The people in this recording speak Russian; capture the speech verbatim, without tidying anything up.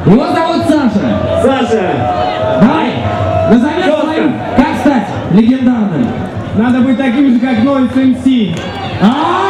Его зовут Саша. Саша! Давай, назовем своим, как стать легендарным. Надо быть таким же, как Noise эм си. А!